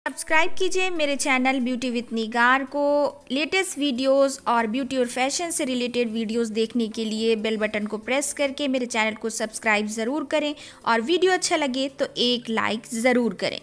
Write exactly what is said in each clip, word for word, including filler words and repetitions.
Subscribe कीजिए मेरे channel beauty with Nigar को। लेटेस्ट वीडियोस और ब्यूटी और फैशन से रिलेटेड वीडियोस देखने के लिए बेल बटन को प्रेस करके मेरे चैनल को सब्सक्राइब ज़रूर करें और वीडियो अच्छा लगे तो एक लाइक ज़रूर करें।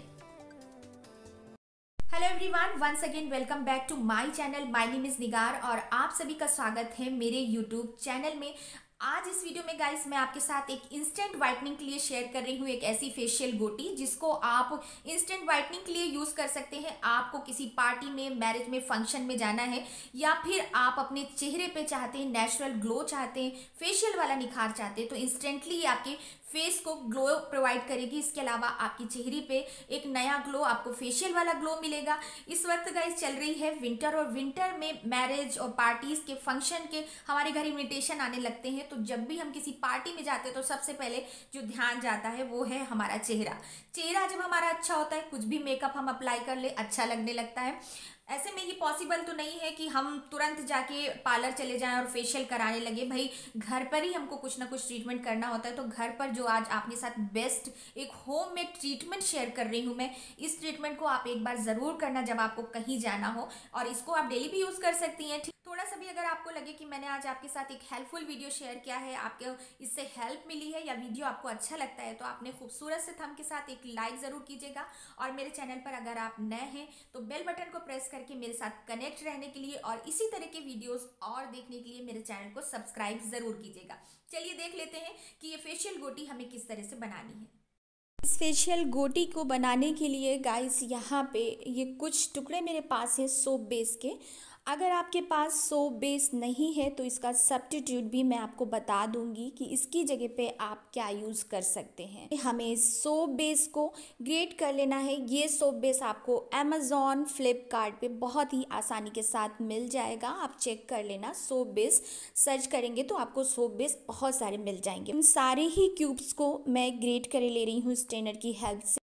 Hello everyone, once again welcome back to my channel. My name is Nigar और आप सभी का स्वागत है मेरे यूट्यूब चैनल में। आज इस वीडियो में गाइस मैं आपके साथ एक इंस्टेंट वाइटनिंग के लिए शेयर कर रही हूँ एक ऐसी फेशियल गोटी जिसको आप इंस्टेंट वाइटनिंग के लिए यूज़ कर सकते हैं। आपको किसी पार्टी में, मैरिज में, फंक्शन में जाना है या फिर आप अपने चेहरे पे चाहते हैं नेचुरल ग्लो, चाहते हैं फेशियल वाला निखार चाहते हैं, तो इंस्टेंटली आपके फेस को ग्लो प्रोवाइड करेगी। इसके अलावा आपकी चेहरे पे एक नया ग्लो, आपको फेशियल वाला ग्लो मिलेगा। इस वक्त गाइस चल रही है विंटर और विंटर में मैरिज और पार्टीज के, फंक्शन के हमारे घर इन्विटेशन आने लगते हैं। तो जब भी हम किसी पार्टी में जाते हैं तो सबसे पहले जो ध्यान जाता है वो है हमारा चेहरा। चेहरा जब हमारा अच्छा होता है, कुछ भी मेकअप हम अप्लाई कर ले अच्छा लगने लगता है। ऐसे में ये पॉसिबल तो नहीं है कि हम तुरंत जाके पार्लर चले जाएं और फेशियल कराने लगे। भाई घर पर ही हमको कुछ ना कुछ ट्रीटमेंट करना होता है। तो घर पर जो आज आपके साथ बेस्ट एक होम मेड ट्रीटमेंट शेयर कर रही हूँ मैं, इस ट्रीटमेंट को आप एक बार ज़रूर करना जब आपको कहीं जाना हो, और इसको आप डेली भी यूज़ कर सकती हैं। थोड़ा सा भी अगर आपको लगे कि मैंने आज आपके साथ एक हेल्पफुल वीडियो शेयर किया है, आपको इससे हेल्प मिली है या वीडियो आपको अच्छा लगता है, तो आपने खूबसूरत से थंब के साथ एक लाइक ज़रूर कीजिएगा। और मेरे चैनल पर अगर आप नए हैं तो बेल बटन को प्रेस करके मेरे साथ कनेक्ट रहने के लिए और इसी तरह के वीडियोस और देखने के लिए मेरे चैनल को सब्सक्राइब ज़रूर कीजिएगा। चलिए देख लेते हैं कि ये फेशियल गोटी हमें किस तरह से बनानी है। इस फेशियल गोटी को बनाने के लिए गाइस यहाँ पे ये कुछ टुकड़े मेरे पास है सोप बेस के। अगर आपके पास सोप बेस नहीं है तो इसका सब्स्टिट्यूट भी मैं आपको बता दूंगी कि इसकी जगह पे आप क्या यूज़ कर सकते हैं। हमें सोप बेस को ग्रेट कर लेना है। ये सोप बेस आपको अमेज़ॉन, फ्लिपकार्ट पे बहुत ही आसानी के साथ मिल जाएगा। आप चेक कर लेना, सोप बेस सर्च करेंगे तो आपको सोप बेस बहुत सारे मिल जाएंगे। उन सारे ही क्यूब्स को मैं ग्रेट कर ले रही हूँ स्ट्रेनर की हेल्प से।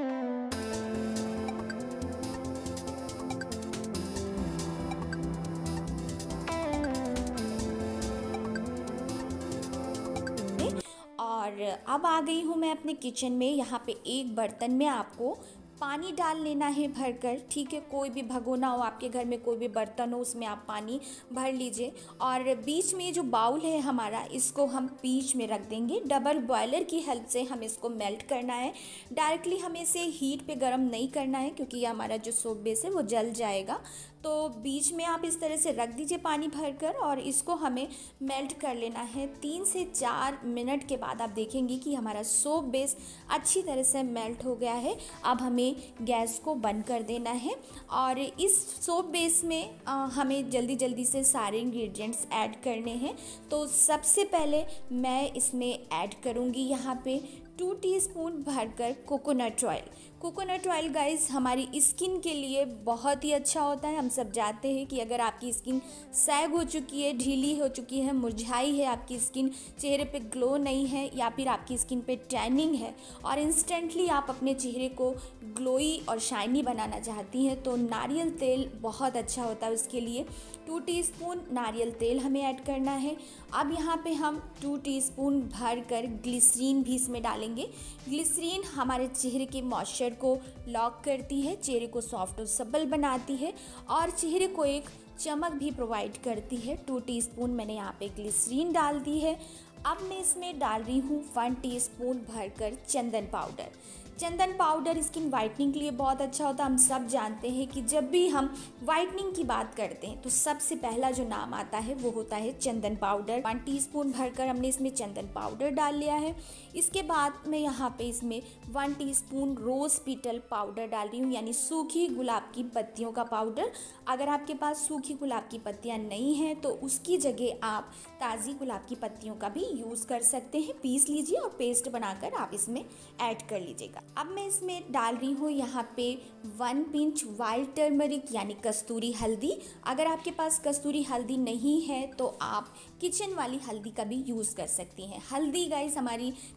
और अब आ गई हूँ मैं अपने किचन में। यहाँ पे एक बर्तन में आपको पानी डाल लेना है भरकर, ठीक है। कोई भी भगोना हो आपके घर में, कोई भी बर्तन हो, उसमें आप पानी भर लीजिए। और बीच में जो बाउल है हमारा, इसको हम बीच में रख देंगे। डबल बॉयलर की हेल्प से हमें इसको मेल्ट करना है। डायरेक्टली हमें इसे हीट पे गरम नहीं करना है क्योंकि ये हमारा जो सोप बेस है वो जल जाएगा। तो बीच में आप इस तरह से रख दीजिए पानी भरकर और इसको हमें मेल्ट कर लेना है। तीन से चार मिनट के बाद आप देखेंगे कि हमारा सोप बेस अच्छी तरह से मेल्ट हो गया है। अब हमें गैस को बंद कर देना है और इस सोप बेस में आ, हमें जल्दी जल्दी से सारे इंग्रेडिएंट्स ऐड करने हैं। तो सबसे पहले मैं इसमें ऐड करूँगी यहाँ पे टू टीस्पून भरकर coconut oil. Coconut oil guys हमारी स्किन के लिए बहुत ही अच्छा होता है। हम सब जानते हैं कि अगर आपकी स्किन सैग हो चुकी है, ढीली हो चुकी है, मुरझाई है आपकी स्किन, चेहरे पे ग्लो नहीं है या फिर आपकी स्किन पे टैनिंग है और इंस्टेंटली आप अपने चेहरे को ग्लोई और शाइनी बनाना चाहती हैं, तो नारियल तेल बहुत अच्छा होता है उसके लिए। टू टीस्पून नारियल तेल हमें ऐड करना है। अब यहाँ पे हम टू टीस्पून भर कर ग्लिसरीन भी इसमें डालेंगे। ग्लिसरीन हमारे चेहरे के मॉइस्चर को लॉक करती है, चेहरे को सॉफ्ट और सबल बनाती है और चेहरे को एक चमक भी प्रोवाइड करती है। टू टीस्पून मैंने यहाँ पे ग्लिसरीन डाल दी है। अब मैं इसमें डाल रही हूँ वन टीस्पून भरकर चंदन पाउडर। चंदन पाउडर स्किन वाइटनिंग के लिए बहुत अच्छा होता है। हम सब जानते हैं कि जब भी हम वाइटनिंग की बात करते हैं तो सबसे पहला जो नाम आता है वो होता है चंदन पाउडर। वन टीस्पून भरकर हमने इसमें चंदन पाउडर डाल लिया है। इसके बाद मैं यहाँ पे इसमें one teaspoon rose petal powder डाल रही हूँ, यानी सूखी गुलाब की पत्तियों का पाउडर। अगर आपके पास सूखी गुलाब की पत्तियाँ नहीं हैं तो उसकी जगह आप ताज़ी गुलाब की पत्तियों का भी यूज़ कर सकते हैं। पीस लीजिए और पेस्ट बनाकर आप इसमें ऐड कर लीजिएगा। अब मैं इसमें डाल रही हूँ यहाँ पे वन पिंच वाइल्ड टर्मरिक यानी कस्तूरी हल्दी। अगर आपके पास कस्तूरी हल्दी नहीं है तो आप किचन वाली हल्दी का भी यूज़ कर सकती हैं। हल्दी गाइस हमारी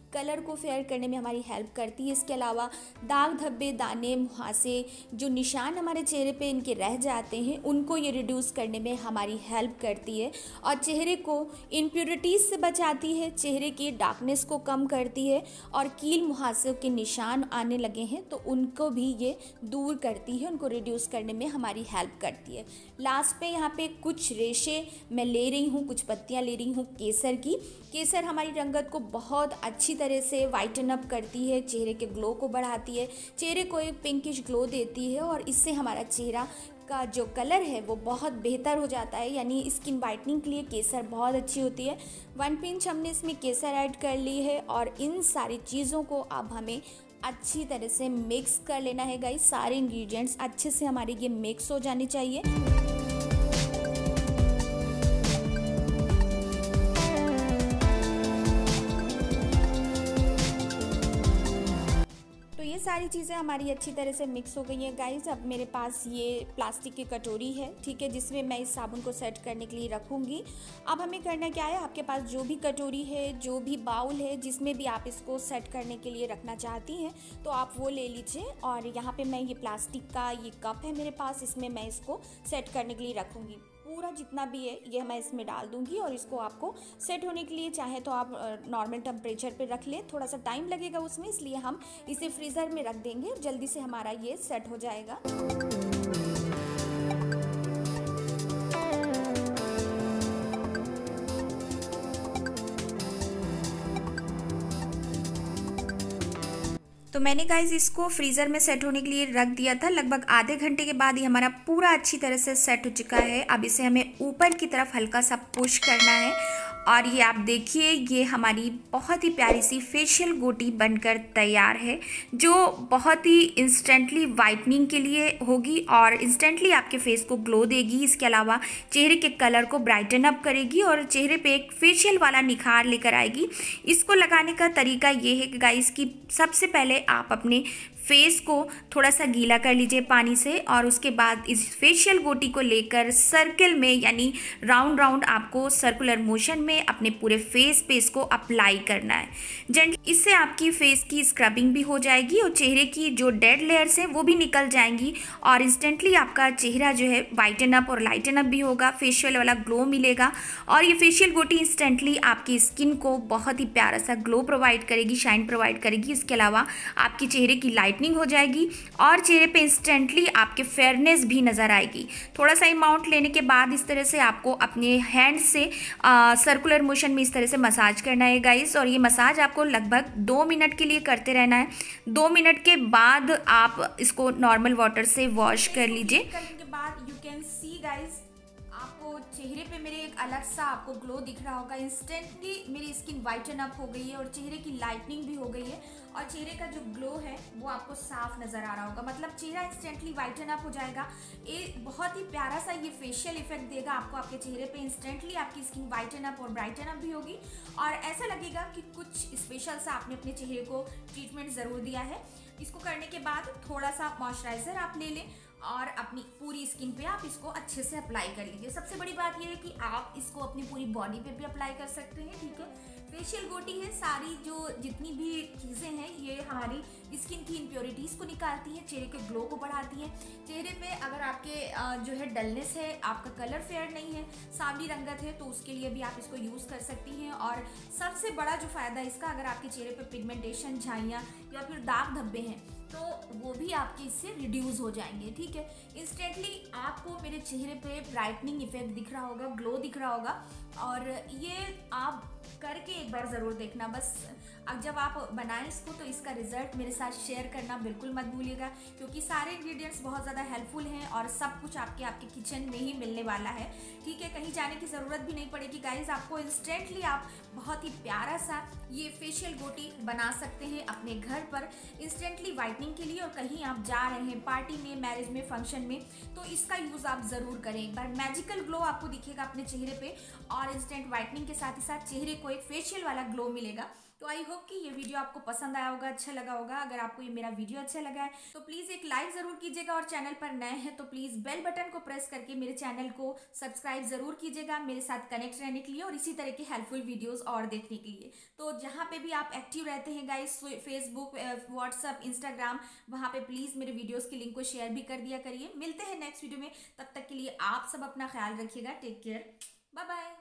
कलर को फेयर करने में हमारी हेल्प करती है। इसके अलावा दाग धब्बे, दाने, मुहासे, जो निशान हमारे चेहरे पे इनके रह जाते हैं, उनको ये रिड्यूस करने में हमारी हेल्प करती है और चेहरे को इम्प्योरिटीज़ से बचाती है, चेहरे की डार्कनेस को कम करती है और कील मुहासे के निशान आने लगे हैं तो उनको भी ये दूर करती है, उनको रिड्यूस करने में हमारी हेल्प करती है। लास्ट पे यहाँ पे कुछ रेशे मैं ले रही हूँ, कुछ पत्तियाँ ले रही हूँ केसर की। केसर हमारी रंगत को बहुत अच्छी तरह से वाइटन अप करती है, चेहरे के ग्लो को बढ़ाती है, चेहरे को एक पिंकिश ग्लो देती है और इससे हमारा चेहरा का जो कलर है वो बहुत बेहतर हो जाता है। यानी स्किन वाइटनिंग के लिए केसर बहुत अच्छी होती है। वन पिंच हमने इसमें केसर ऐड कर ली है और इन सारी चीज़ों को अब हमें अच्छी तरह से मिक्स कर लेना है गाइस। सारे इंग्रेडिएंट्स अच्छे से हमारे ये मिक्स हो जाने चाहिए। तो ये सारी चीज़ें हमारी अच्छी तरह से मिक्स हो गई हैं गाइस। अब मेरे पास ये प्लास्टिक की कटोरी है, ठीक है, जिसमें मैं इस साबुन को सेट करने के लिए रखूँगी। अब हमें करना क्या है, आपके पास जो भी कटोरी है, जो भी बाउल है, जिसमें भी आप इसको सेट करने के लिए रखना चाहती हैं तो आप वो ले लीजिए। और यहाँ पे मैं ये प्लास्टिक का ये कप है मेरे पास, इसमें मैं इसको सेट करने के लिए रखूँगी। पूरा जितना भी है ये मैं इसमें डाल दूंगी और इसको आपको सेट होने के लिए चाहे तो आप नॉर्मल टेम्परेचर पे रख लें, थोड़ा सा टाइम लगेगा उसमें, इसलिए हम इसे फ्रीज़र में रख देंगे, जल्दी से हमारा ये सेट हो जाएगा। तो मैंने गाइस इसको फ्रीज़र में सेट होने के लिए रख दिया था। लगभग आधे घंटे के बाद ये हमारा पूरा अच्छी तरह से सेट हो चुका है। अब इसे हमें ऊपर की तरफ हल्का सा पुश करना है और ये आप देखिए ये हमारी बहुत ही प्यारी सी फेशियल गोटी बनकर तैयार है, जो बहुत ही इंस्टेंटली वाइटनिंग के लिए होगी और इंस्टेंटली आपके फेस को ग्लो देगी। इसके अलावा चेहरे के कलर को ब्राइटन अप करेगी और चेहरे पे एक फेशियल वाला निखार लेकर आएगी। इसको लगाने का तरीका ये है गाइस कि सबसे पहले आप अपने फेस को थोड़ा सा गीला कर लीजिए पानी से और उसके बाद इस फेशियल गोटी को लेकर सर्कल में यानी राउंड राउंड आपको सर्कुलर मोशन में अपने पूरे फेस पे इसको अप्लाई करना है जेंटली। इससे आपकी फेस की स्क्रबिंग भी हो जाएगी और चेहरे की जो डेड लेयर्स हैं वो भी निकल जाएंगी और इंस्टेंटली आपका चेहरा जो है वाइटन अप और लाइटन अप भी होगा, फेशियल वाला ग्लो मिलेगा और ये फेशियल गोटी इंस्टेंटली आपकी स्किन को बहुत ही प्यारा सा ग्लो प्रोवाइड करेगी, शाइन प्रोवाइड करेगी। इसके अलावा आपकी चेहरे की लाइट हो जाएगी और चेहरे पे इंस्टेंटली आपके फेयरनेस भी नजर आएगी। थोड़ा सा अमाउंट लेने के बाद इस तरह से आपको अपने हैंड से आ, सर्कुलर मोशन में इस तरह से मसाज करना है गाइस और ये मसाज आपको लगभग दो मिनट के लिए करते रहना है। दो मिनट के बाद आप इसको नॉर्मल वाटर से वॉश कर लीजिए। करने के बाद यू कैन सी गाइस आपको चेहरे पे मेरे एक अलग सा आपको ग्लो दिख रहा होगा। इंस्टेंटली मेरी स्किन वाइटन अप हो गई है और चेहरे की लाइटनिंग भी हो गई है और चेहरे का जो ग्लो है वो आपको साफ नज़र आ रहा होगा, मतलब चेहरा इंस्टेंटली वाइटन अप हो जाएगा। ये बहुत ही प्यारा सा ये फेशियल इफेक्ट देगा आपको आपके चेहरे पे। इंस्टेंटली आपकी स्किन वाइटन अप और ब्राइटन अप भी होगी और ऐसा लगेगा कि कुछ स्पेशल सा आपने अपने चेहरे को ट्रीटमेंट ज़रूर दिया है। इसको करने के बाद थोड़ा सा मॉइस्चराइज़र आप ले लें और अपनी पूरी स्किन पे आप इसको अच्छे से अप्लाई कर लीजिए। सबसे बड़ी बात यह है कि आप इसको अपनी पूरी बॉडी पे भी अप्लाई कर सकते हैं, ठीक है। फेशियल गोटी है, सारी जो जितनी भी चीज़ें हैं ये हमारी स्किन की इम्प्योरिटीज़ को निकालती है, चेहरे के ग्लो को बढ़ाती है। चेहरे पे अगर आपके जो है डलनेस है, आपका कलर फेयर नहीं है, सांवली रंगत है, तो उसके लिए भी आप इसको यूज़ कर सकती हैं। और सबसे बड़ा जो फ़ायदा इसका, अगर आपके चेहरे पे पिगमेंटेशन, झाइयाँ या फिर दाग धब्बे हैं तो वो भी आपके इससे रिड्यूस हो जाएंगे, ठीक है। इंस्टेंटली आपको मेरे चेहरे पे ब्राइटनिंग इफेक्ट दिख रहा होगा, ग्लो दिख रहा होगा और ये आप करके एक बार ज़रूर देखना। बस अब जब आप बनाएं इसको तो इसका रिजल्ट मेरे साथ शेयर करना बिल्कुल मत भूलिएगा, क्योंकि सारे इंग्रेडिएंट्स बहुत ज़्यादा हेल्पफुल हैं और सब कुछ आपके आपके किचन में ही मिलने वाला है, ठीक है। कहीं जाने की ज़रूरत भी नहीं पड़ेगी गाइज। आपको इंस्टेंटली आप बहुत ही प्यारा सा ये फेशियल गोटी बना सकते हैं अपने घर पर इंस्टेंटली वाइटनिंग के लिए। और कहीं आप जा रहे हैं पार्टी में, मैरिज में, फंक्शन में, तो इसका यूज़ आप ज़रूर करें। एक बार मैजिकल ग्लो आपको दिखेगा अपने चेहरे पे और इंस्टेंट वाइटनिंग के साथ ही साथ चेहरे को एक फेशियल वाला ग्लो मिलेगा। तो आई होप कि ये वीडियो आपको पसंद आया होगा, अच्छा लगा होगा। अगर आपको ये मेरा वीडियो अच्छा लगा है तो प्लीज़ एक लाइक ज़रूर कीजिएगा, और चैनल पर नए हैं तो प्लीज़ बेल बटन को प्रेस करके मेरे चैनल को सब्सक्राइब ज़रूर कीजिएगा, मेरे साथ कनेक्ट रहने के लिए और इसी तरह के हेल्पफुल वीडियोज़ और देखने के लिए। तो जहाँ पे भी आप एक्टिव रहते हैं गाइस, फेसबुक, व्हाट्सअप, इंस्टाग्राम, वहाँ पे प्लीज़ मेरे वीडियोज़ की लिंक को शेयर भी कर दिया करिए। मिलते हैं नेक्स्ट वीडियो में, तब तक के लिए आप सब अपना ख्याल रखिएगा। Take care, bye bye.